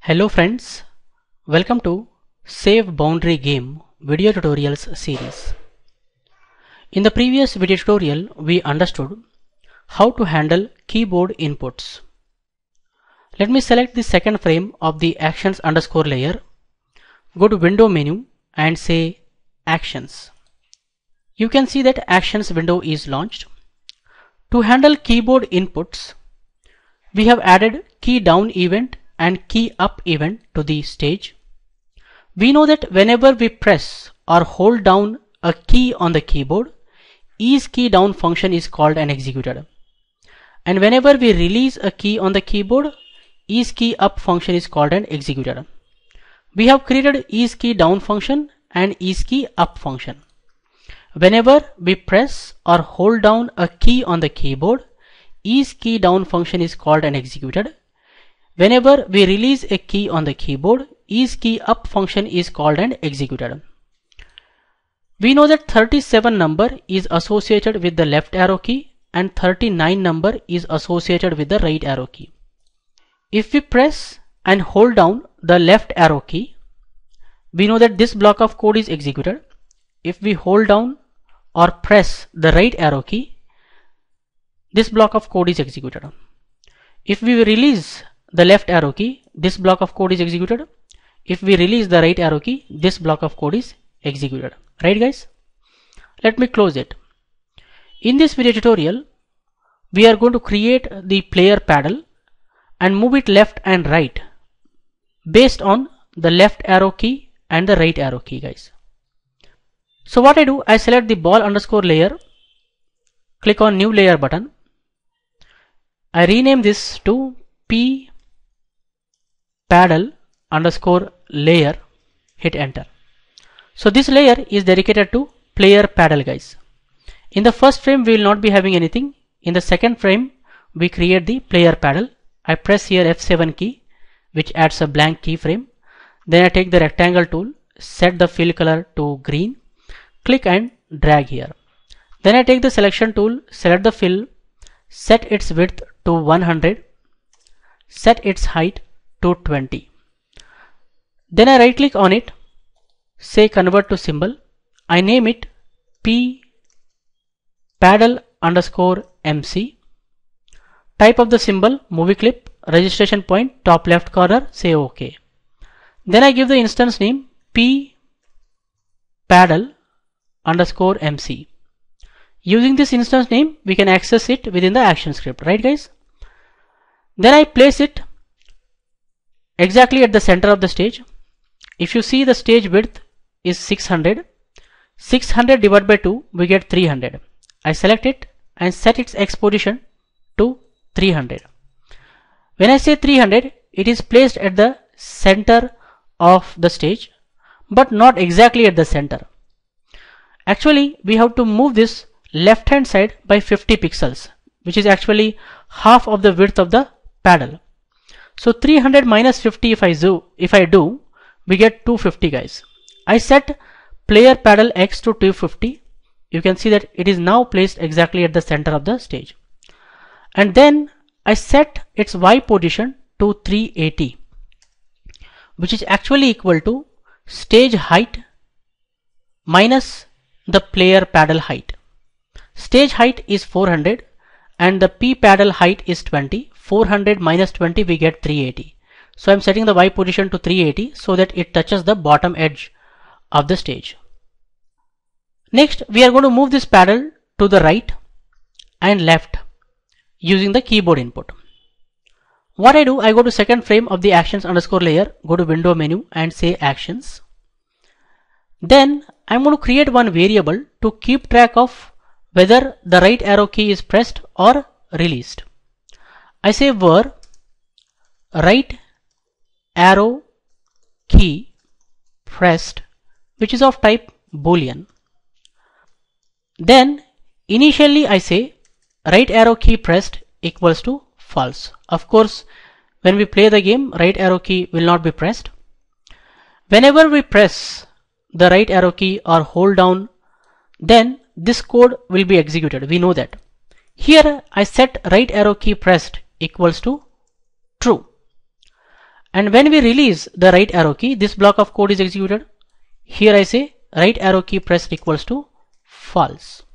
Hello friends, welcome to Save Boundary Game video tutorials series. In the previous video tutorial, we understood how to handle keyboard inputs. Let me select the second frame of the actions underscore layer, go to window menu and say actions. You can see that actions window is launched. To handle keyboard inputs, we have added key down event and key up event to the stage. We know that whenever we press or hold down a key on the keyboard, ease key down function is called and executed. And whenever we release a key on the keyboard, ease key up function is called and executed. We have created ease key down function and ease key up function. Whenever we press or hold down a key on the keyboard, ease key down function is called and executed. Whenever we release a key on the keyboard, ease key up function is called and executed. We know that 37 number is associated with the left arrow key and 39 number is associated with the right arrow key. If we press and hold down the left arrow key, we know that this block of code is executed. If we hold down or press the right arrow key, this block of code is executed. If we release the left arrow key, this block of code is executed. If we release the right arrow key, this block of code is executed. Right guys? Let me close it. In this video tutorial, we are going to create the player paddle and move it left and right based on the left arrow key and the right arrow key, guys. So what I do, I select the ball underscore layer, click on new layer button. I rename this to P paddle underscore layer, hit enter. So this layer is dedicated to player paddle, guys. In the first frame we will not be having anything. In the second frame we create the player paddle. I press here F7 key, which adds a blank keyframe. Then I take the rectangle tool, set the fill color to green, click and drag here. Then I take the selection tool, select the fill, set its width to 100, set its height to 20. Then I right click on it, say convert to symbol. I name it P paddle underscore MC. Type of the symbol movie clip, registration point, top left corner, say OK. Then I give the instance name P paddle underscore MC. Using this instance name, we can access it within the action script, right guys? Then I place it exactly at the center of the stage. If you see, the stage width is 600. 600 divided by 2, we get 300. I select it and set its X position to 300. When I say 300, it is placed at the center of the stage, but not exactly at the center. Actually, we have to move this left hand side by 50 pixels, which is actually half of the width of the paddle. So 300 minus 50 if I do, we get 250, guys. I set player paddle X to 250. You can see that it is now placed exactly at the center of the stage. And then I set its Y position to 380, which is actually equal to stage height minus the player paddle height. Stage height is 400 and the P paddle height is 20. 400 minus 20, we get 380. So I'm setting the Y position to 380 so that it touches the bottom edge of the stage. Next, we are going to move this paddle to the right and left using the keyboard input. What I do, I go to second frame of the actions underscore layer, go to window menu and say actions. Then I'm going to create one variable to keep track of whether the right arrow key is pressed or released. I say var right arrow key pressed, which is of type boolean. Then initially I say right arrow key pressed equals to false. Of course, when we play the game, right arrow key will not be pressed. Whenever we press the right arrow key or hold down, then this code will be executed. We know that. Here I set right arrow key pressed equals to true. And when we release the right arrow key, this block of code is executed. Here I say right arrow key pressed equals to false.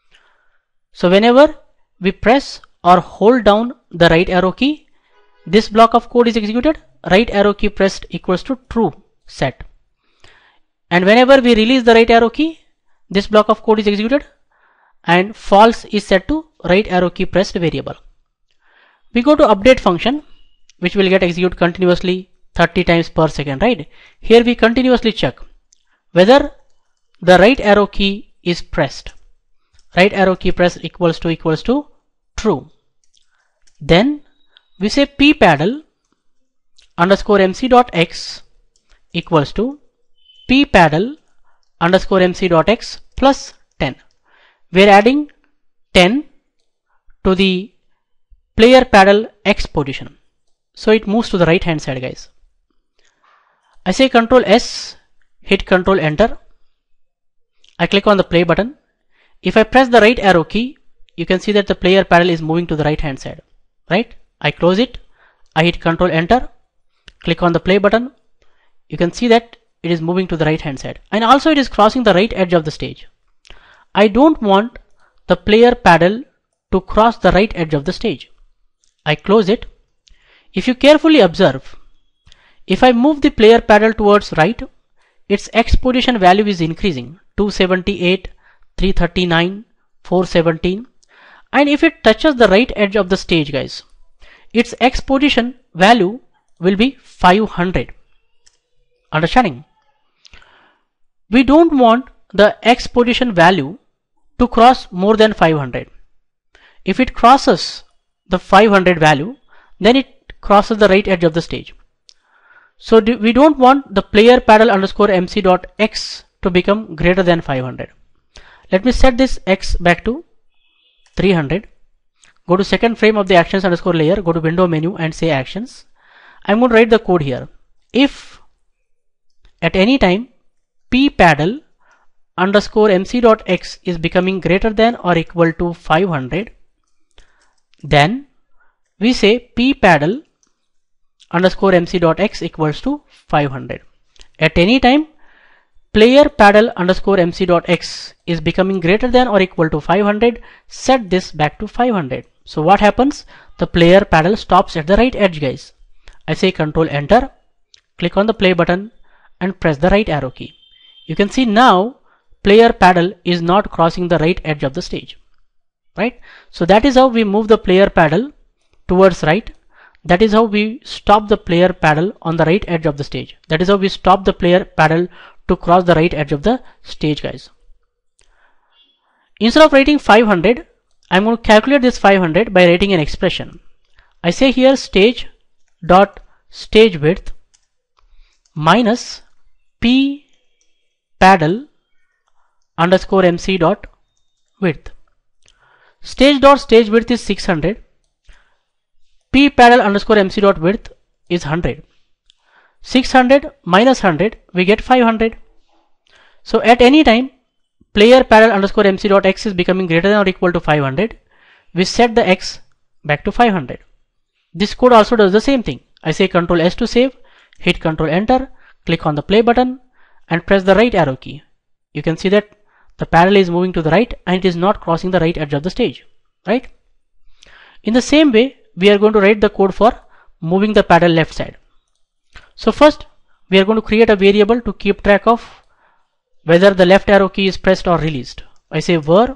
So whenever we press or hold down the right arrow key, this block of code is executed. Right arrow key pressed equals to true set. And whenever we release the right arrow key, this block of code is executed and false is set to right arrow key pressed variable. We go to update function, which will get executed continuously 30 times per second, right? Here we continuously check whether the right arrow key is pressed. Right arrow key pressed equals to true. Then we say ppaddle underscore mc.x equals to ppaddle underscore mc.x plus 10. We're adding 10 to the player paddle x position. So it moves to the right hand side, guys. I say Control S, hit Control Enter. I click on the play button. If I press the right arrow key, you can see that the player paddle is moving to the right hand side, right? I close it. I hit Control Enter. Click on the play button. You can see that it is moving to the right hand side, and also it is crossing the right edge of the stage. I don't want the player paddle to cross the right edge of the stage. I close it. If you carefully observe, if I move the player paddle towards right, its X position value is increasing, 278, 339, 417, and if it touches the right edge of the stage, guys, its X position value will be 500. Understanding? We don't want the X position value to cross more than 500. If it crosses the 500 value, then it crosses the right edge of the stage. So we don't want the player paddle underscore mc.x to become greater than 500. Let me set this x back to 300. Go to second frame of the actions underscore layer, go to window menu and say actions. I'm going to write the code here. If at any time ppaddle underscore mc.x is becoming greater than or equal to 500, then we say ppaddle underscore mc.x equals to 500. At any time player paddle underscore mc.x is becoming greater than or equal to 500, set this back to 500. So what happens? The player paddle stops at the right edge, guys. I say Control Enter, click on the play button and press the right arrow key. You can see now player paddle is not crossing the right edge of the stage, right? So that is how we move the player paddle towards right. That is how we stop the player paddle on the right edge of the stage. That is how we stop the player paddle to cross the right edge of the stage, guys. Instead of writing 500, I'm going to calculate this 500 by writing an expression. I say here stage dot stage width minus p paddle underscore mc dot width. Stage dot stage width is 600. P paddle underscore mc dot width is 100. 600 minus 100, we get 500. So at any time player paddle underscore mc dot x is becoming greater than or equal to 500, we set the x back to 500. This code also does the same thing. I say Control S to save, hit Control Enter, click on the play button and press the right arrow key. You can see that the paddle is moving to the right and it is not crossing the right edge of the stage, right? In the same way, we are going to write the code for moving the paddle left side. So first we are going to create a variable to keep track of whether the left arrow key is pressed or released. I say var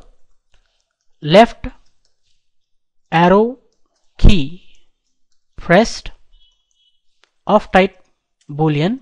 left arrow key pressed of type boolean.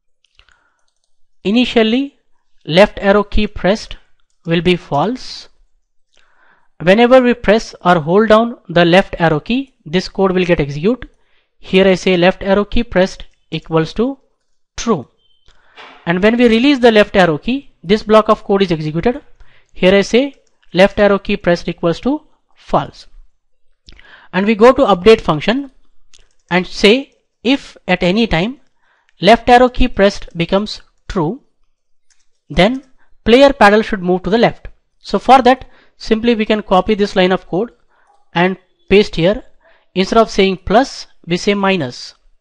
Initially left arrow key pressed will be false. Whenever we press or hold down the left arrow key, this code will get executed. Here I say left arrow key pressed equals to true. And when we release the left arrow key, this block of code is executed. Here I say left arrow key pressed equals to false. And we go to update function and say if at any time left arrow key pressed becomes true, then player paddle should move to the left. So for that, simply we can copy this line of code and paste here. Instead of saying plus, we say minus.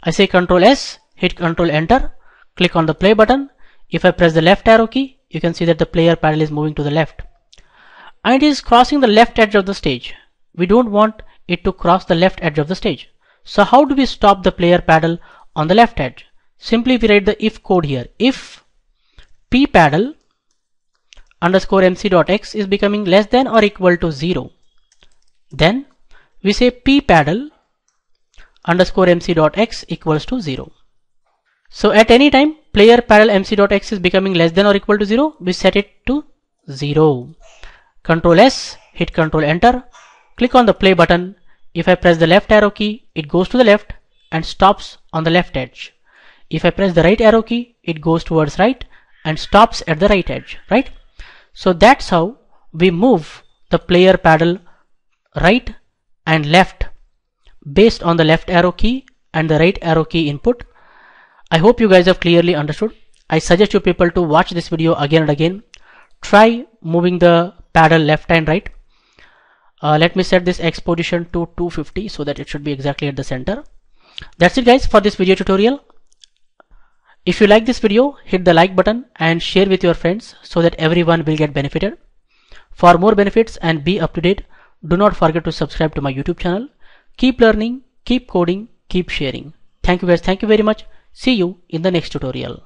I say Control S, hit Control Enter, click on the play button. If I press the left arrow key, you can see that the player paddle is moving to the left. And it is crossing the left edge of the stage. We don't want it to cross the left edge of the stage. So how do we stop the player paddle on the left edge? Simply we write the if code here. If p paddle underscore mc.x is becoming less than or equal to 0, then we say p paddle underscore mc.x equals to 0. So at any time player paddle mc.x is becoming less than or equal to 0, we set it to 0. Control S, hit Control Enter, click on the play button. If I press the left arrow key, it goes to the left and stops on the left edge. If I press the right arrow key, it goes towards right and stops at the right edge, right? So that's how we move the player paddle right and left based on the left arrow key and the right arrow key input. I hope you guys have clearly understood. I suggest you people to watch this video again and again. Try moving the paddle left and right. Let me set this X position to 250 so that it should be exactly at the center. That's it guys for this video tutorial. If you like this video, hit the like button and share with your friends so that everyone will get benefited. For more benefits and be up to date, do not forget to subscribe to my YouTube channel. Keep learning, keep coding, keep sharing. Thank you guys. Thank you very much. See you in the next tutorial.